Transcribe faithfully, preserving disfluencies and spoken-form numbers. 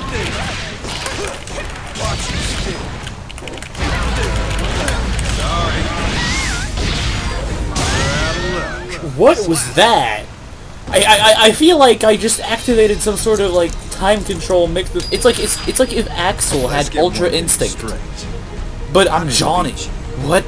What was that? I, I I feel like I just activated some sort of like time control mixed with it's like it's it's like if Axel had Ultra Instinct, but I'm Johnny. What?